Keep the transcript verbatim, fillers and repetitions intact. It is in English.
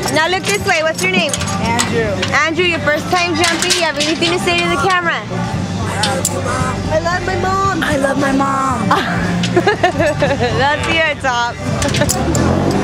Now look this way. What's your name? Andrew. Andrew, your first time jumping. You have anything to say to the camera? I love my mom. I love my mom. Let's hear it, Top.